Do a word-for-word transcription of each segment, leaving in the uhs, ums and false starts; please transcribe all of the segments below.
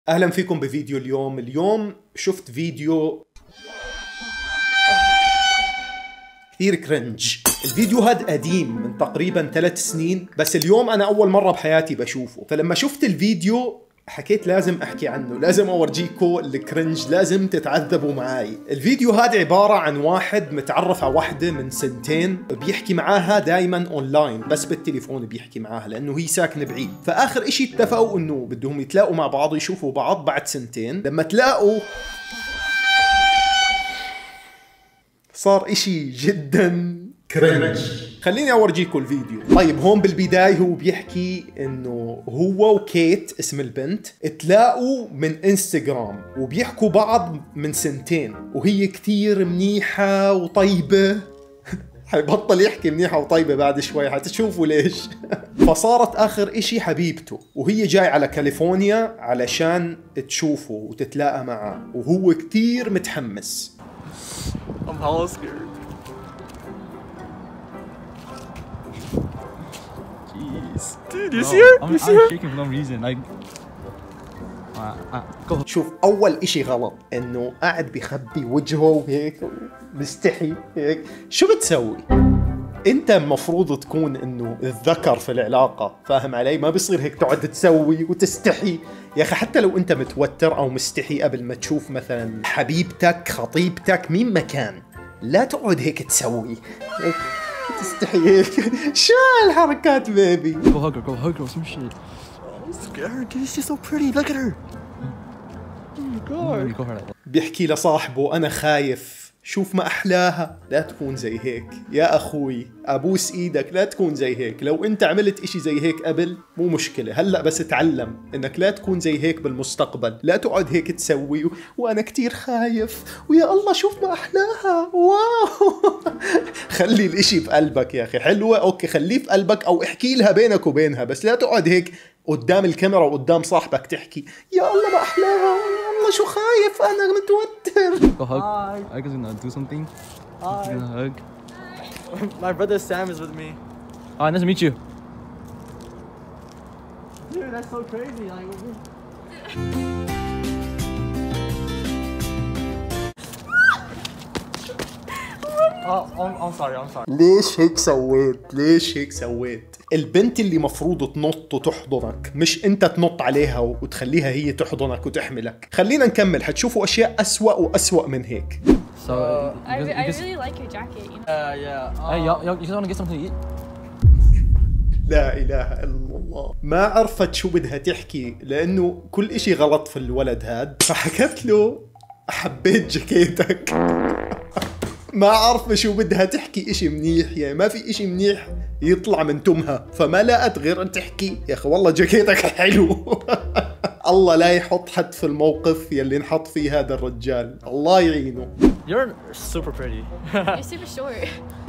اهلا فيكم بفيديو اليوم. اليوم شفت فيديو كثير كرنج. الفيديو هاد قديم من تقريبا ثلاث سنين، بس اليوم انا اول مرة بحياتي بشوفه. فلما شفت الفيديو حكيت لازم احكي عنه، لازم اورجيكم الكرنج، لازم تتعذبوا معاي. الفيديو هذا عبارة عن واحد متعرف على وحدة من سنتين، بيحكي معاها دايما اونلاين، بس بالتليفون بيحكي معاها لانه هي ساكنة بعيد. فاخر اشي اتفقوا انه بدهم يتلاقوا مع بعض، يشوفوا بعض بعد سنتين. لما تلاقوا صار اشي جدا كرنج. خليني اورجيكم الفيديو. طيب هون بالبداية هو بيحكي انه هو وكيت اسم البنت تلاقوا من انستغرام وبيحكوا بعض من سنتين، وهي كتير منيحة وطيبة. حيبطل يحكي منيحة وطيبة بعد شوي، حتشوفوا ليش. فصارت اخر اشي حبيبته، وهي جاي على كاليفورنيا علشان تشوفه وتتلاقى معه، وهو كتير متحمس. I'm hella scared. Jeez. Dude, you Bro, see her? I'm, You see I'm her? shaking for no reason. Like, uh, uh, go. شوف اول اشي غلط انه قاعد بيخبي وجهه وهيك مستحي هيك. شو بتسوي؟ انت المفروض تكون انه الذكر في العلاقة، فاهم علي؟ ما بيصير هيك تقعد تسوي وتستحي. يا اخي حتى لو انت متوتر او مستحي قبل ما تشوف مثلا حبيبتك خطيبتك مين ما كان، لا تقعد هيك تسوي هيك تستحي هيك. شو هالحركات بيبي؟ Go hug her. Go hug her or some shit. I'm scared, dude. She's so pretty. Look at her. Oh my god. Go her like. بيحكي لصاحبه أنا خايف، شوف ما أحلاها، لا تكون زي هيك يا أخوي، أبوس إيدك لا تكون زي هيك. لو أنت عملت إشي زي هيك قبل مو مشكلة، هلأ بس اتعلم إنك لا تكون زي هيك بالمستقبل. لا تقعد هيك تسوي و... وأنا كتير خايف ويا الله شوف ما أحلاها واو. خلي الإشي في قلبك يا أخي. حلوة أوكي، خليه في قلبك أو احكي لها بينك وبينها، بس لا تقعد هيك قدام الكاميرا وقدام صاحبك تحكي يا الله ما أحلاها، والله شو خايف أنا متوتر. Go hug. Hi. I guess gonna do something. Hi. Gonna hug. My brother Sam is with me. Hi, nice to meet you. Dude, that's so crazy. Like, oh, I'm, I'm sorry. I'm sorry. ليش هيك سويت؟ ليش هيك سويت؟ البنت اللي مفروض تنط وتحضنك، مش انت تنط عليها وتخليها هي تحضنك وتحملك. خلينا نكمل، حتشوفوا اشياء اسوأ واسوأ من هيك. So, Uh, you I, guys, re- you I guys, really like your jacket. You know? Uh, yeah. hey, um, y'all, y'all, you guys wanna get something to eat? لا اله الا الله. ما عرفت شو بدها تحكي لانه كل اشي غلط في الولد هاد، فحكت له حبيت جاكيتك. ما عارفة شو بدها تحكي اشي منيح، يعني ما في اشي منيح يطلع من تمها، فما لقت غير ان تحكي يا اخي والله جاكيتك حلو. الله لا يحط حد في الموقف يلي انحط فيه هذا الرجال، الله يعينه. You're super pretty. You're super short.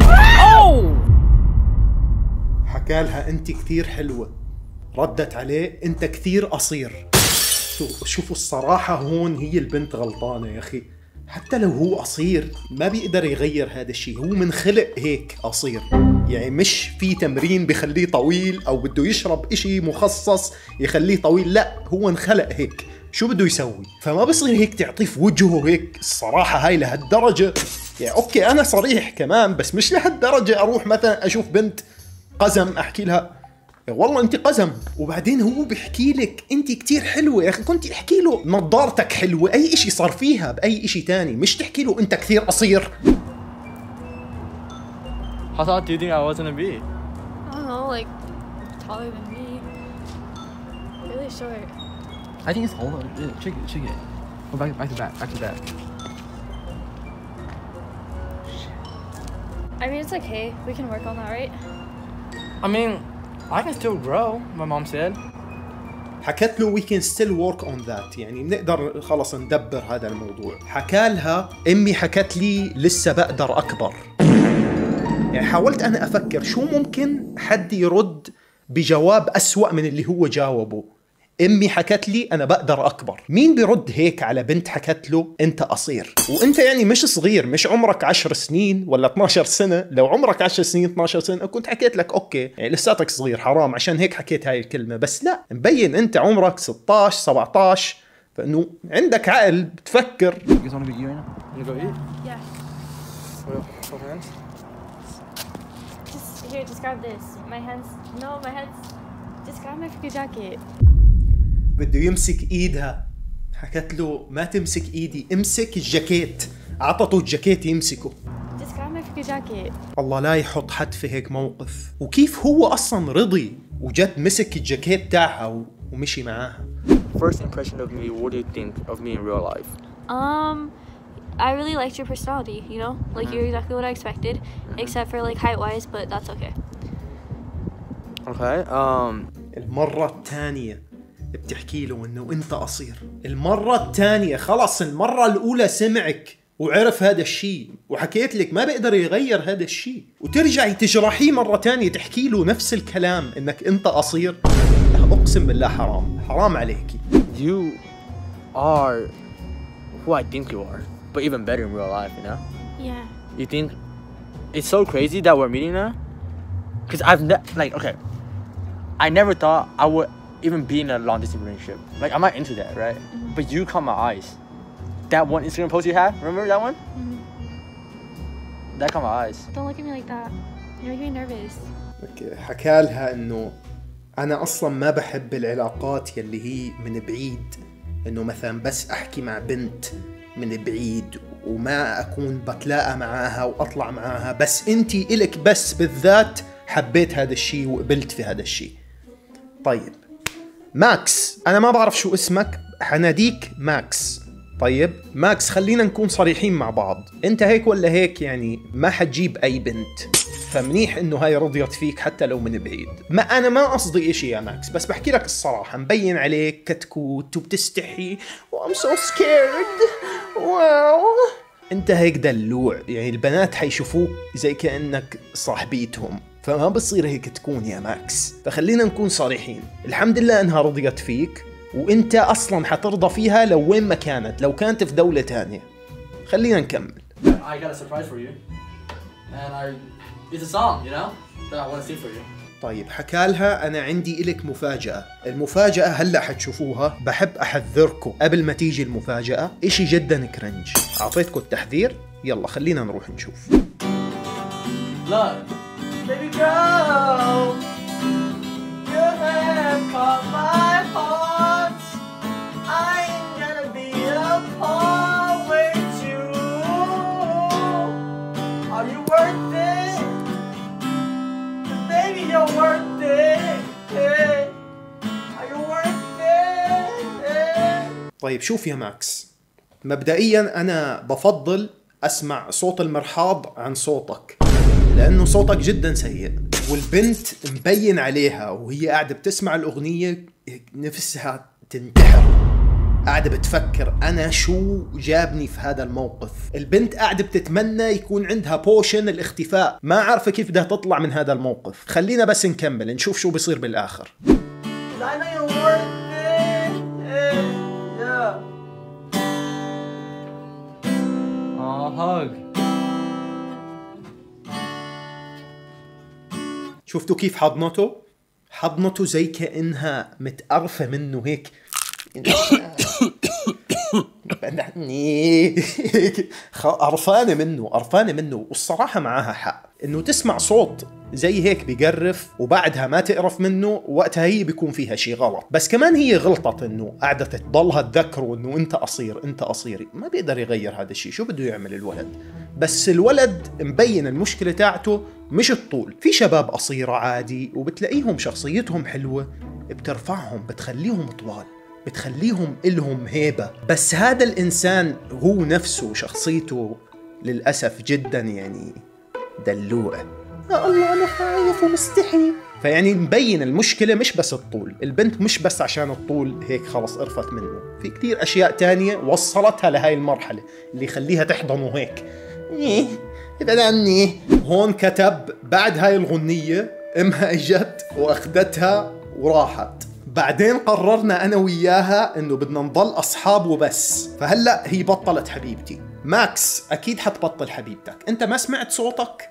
حكالها انت كثير حلوة، ردت عليه انت كثير قصير. شو- شوفوا الصراحة هون هي البنت غلطانة يا اخي. حتى لو هو قصير ما بيقدر يغير هذا الشيء، هو من خلق هيك قصير، يعني مش في تمرين بخليه طويل او بده يشرب اشي مخصص يخليه طويل، لا هو انخلق هيك. شو بده يسوي؟ فما بصير هيك تعطيه في وجهه هيك. الصراحة هاي لهالدرجة يعني اوكي انا صريح كمان، بس مش لهالدرجة اروح مثلا اشوف بنت قزم احكي لها يا والله انت قزم، وبعدين هو بيحكي لك انت كتير حلوة. يا اخي كنت احكي له نظارتك حلوة، اي اشي صار فيها باي اشي تاني، مش تحكي له انت كثير قصير. How tall do you think I was gonna be? I don't know, like taller than me. Really short. I think it's all. Uh, check it, check it. Go back, back to back, back to back. I mean, it's okay. We can work on that, right? I mean, I can still grow. My mom said. حكت له we can still work on that، يعني بنقدر خلص ندبر هذا الموضوع. حكالها امي حكت لي لسه بقدر اكبر. يعني حاولت انا افكر شو ممكن حد يرد بجواب اسوأ من اللي هو جاوبه. امي حكت لي انا بقدر اكبر. مين بيرد هيك على بنت حكت له انت قصير؟ وانت يعني مش صغير، مش عمرك عشر سنين ولا اثناشر سنة. لو عمرك عشر سنين اثناشر سنة كنت حكيت لك اوكي يعني لساتك صغير حرام عشان هيك حكيت هاي الكلمة، بس لا مبين انت عمرك ستة عشر سبعة عشر فانه عندك عقل بتفكر. You guys want to go eat right now? You go eat? Yeah. Well, hold hands. Just here, just grab this. My hands. No, my hands. Just grab my freaking jacket. بده يمسك ايدها، حكت له ما تمسك ايدي، امسك الجاكيت. عطته الجاكيت يمسكه. Just grab my freaking jacket. الله لا يحط حد في هيك موقف. وكيف هو اصلا رضي وجد مسك الجاكيت تاعها ومشي معاها. First impression of me, what do you think of me in real life? Um, I really liked your personality, you know? Like, you're exactly what I expected, except for, like, height-wise, but that's okay. Okay, um... المرة الثانية بتحكي له انه انت قصير. المرة الثانية خلص، المرة الاولى سمعك وعرف هذا الشيء وحكيت لك ما بقدر يغير هذا الشيء، وترجعي تجرحيه مرة تانية تحكي له نفس الكلام انك انت قصير. اقسم بالله حرام، حرام عليكي. You are who I think you are, but even better in real life, you know? Yeah. You think it's so crazy that we're meeting now? Because I've ne- like, okay, I never thought I would even be in a long distance relationship. Like, I'm not into that, right? Mm-hmm. But you caught my eyes. That one Instagram post you had, remember that one? Mm-hmm. That caught my eyes. Don't look at me like that. You're making me nervous. حكالها انه انا اصلا ما بحب العلاقات يلي هي من بعيد، انه مثلا بس احكي مع بنت من بعيد وما اكون بتلاقى معاها واطلع معاها، بس انتي الك بس بالذات حبيت هذا الشيء وقبلت في هذا الشيء. طيب ماكس، انا ما بعرف شو اسمك، حناديك ماكس. طيب ماكس، خلينا نكون صريحين مع بعض، انت هيك ولا هيك يعني ما حتجيب اي بنت، فمنيح انه هاي رضيت فيك حتى لو من بعيد. ما انا ما قصدي اشي يا ماكس، بس بحكي لك الصراحة، مبين عليك كتكوت وبتستحي وام سو سكيرد. واو انت هيك دلوع، يعني البنات حيشوفوك زي كأنك صاحبيتهم، فما بصير هيك تكون يا ماكس. فخلينا نكون صريحين، الحمد لله انها رضيت فيك، وانت اصلا حترضى فيها لو وين ما كانت، لو كانت في دولة تانية. خلينا نكمل. I got a surprise for you, and I it's a song, you know, that I want to sing for you. طيب حكالها أنا عندي إلك مفاجأة. المفاجأة هلأ حتشوفوها. بحب أحذركم قبل ما تيجي المفاجأة، إشي جدا كرنج. أعطيتكم التحذير، يلا خلينا نروح نشوف. Look, baby girl, you have caught my heart. I ain't gonna be apart with you. Are you worth it? Baby, you're worth it. Are you worth it? طيب شوف يا ماكس، مبدئيا أنا بفضل أسمع صوت المرحاض عن صوتك، لأنه صوتك جدا سيء، والبنت مبين عليها وهي قاعدة بتسمع الأغنية نفسها تنتحر، قاعدة بتفكر أنا شو جابني في هذا الموقف. البنت قاعدة بتتمنى يكون عندها بوشن الاختفاء، ما عارفة كيف بدها تطلع من هذا الموقف. خلينا بس نكمل نشوف شو بيصير بالآخر. شفتوا كيف حضنته؟ حضنته زي كأنها متقرفة منه هيك. قرفانة منه، قرفانة منه، والصراحة معاها حق انه تسمع صوت زي هيك بيقرف وبعدها ما تقرف منه، وقتها هي بيكون فيها شي غلط. بس كمان هي غلطت انه قاعدة تضلها تذكره انه انت قصير انت قصيري، ما بيقدر يغير هذا الشيء، شو بده يعمل الولد؟ بس الولد مبين المشكلة تاعته مش الطول. في شباب قصيرة عادي وبتلاقيهم شخصيتهم حلوة، بترفعهم، بتخليهم طوال، بتخليهم إلهم هيبة. بس هذا الإنسان هو نفسه شخصيته للأسف جدا يعني دلوع. يا الله أنا خايف ومستحي. فيعني مبين المشكلة مش بس الطول، البنت مش بس عشان الطول هيك خلص قرفت منه، في كتير أشياء تانية وصلتها لهاي المرحلة اللي يخليها تحضنه هيك. إيه ابعد عني. هون كتب بعد هاي الغنية امها اجت واخدتها وراحت. بعدين قررنا انا وياها انه بدنا نضل اصحاب وبس، فهلا هي بطلت حبيبتي. ماكس اكيد حتبطل حبيبتك، انت ما سمعت صوتك؟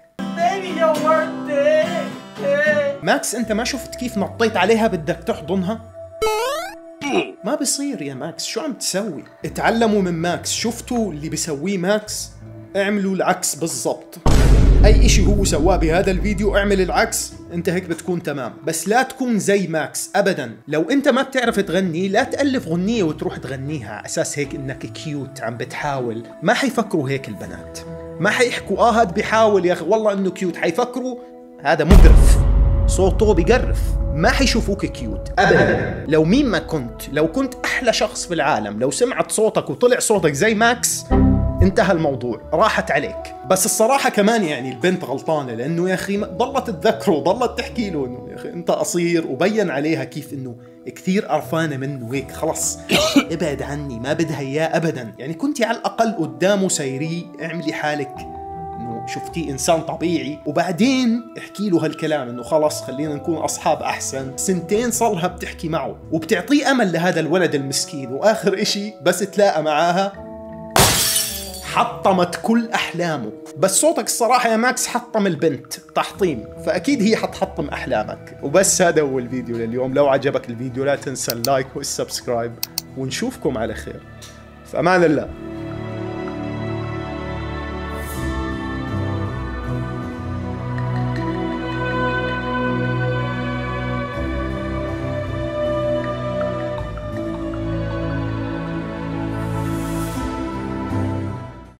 ماكس انت ما شفت كيف نطيت عليها بدك تحضنها؟ ما بصير يا ماكس، شو عم تسوي؟ اتعلموا من ماكس، شفتوا اللي بيسويه ماكس؟ اعملوا العكس بالضبط. اي اشي هو سواه بهذا الفيديو اعمل العكس، انت هيك بتكون تمام. بس لا تكون زي ماكس ابدا. لو انت ما بتعرف تغني لا تألف غنية وتروح تغنيها على اساس هيك انك كيوت عم بتحاول. ما حيفكروا هيك البنات، ما حيحكوا اه هاد بيحاول يا اخي والله انه كيوت، حيفكروا هذا مقرف، صوته بقرف، ما حيشوفوك كيوت ابدا. لو مين ما كنت، لو كنت احلى شخص في العالم، لو سمعت صوتك وطلع صوتك زي ماكس انتهى الموضوع، راحت عليك. بس الصراحة كمان يعني البنت غلطانة، لأنه يا أخي ضلت تذكره وضلت تحكي له إنه يا أخي أنت قصير، وبين عليها كيف إنه كثير قرفانة منه هيك خلص ابعد عني، ما بدها إياه أبدا. يعني كنتي على الأقل قدامه سيري، اعملي حالك إنه شفتيه إنسان طبيعي، وبعدين احكي له هالكلام إنه خلص خلينا نكون أصحاب أحسن. سنتين صارها بتحكي معه وبتعطيه أمل لهذا الولد المسكين، وآخر إشي بس تلاقى معاها حطمت كل أحلامه. بس صوتك الصراحة يا ماكس حطم البنت تحطيم، فأكيد هي حتحطم أحلامك. وبس هذا هو الفيديو لليوم. لو عجبك الفيديو لا تنسى اللايك والسبسكرايب، ونشوفكم على خير. في أمان الله.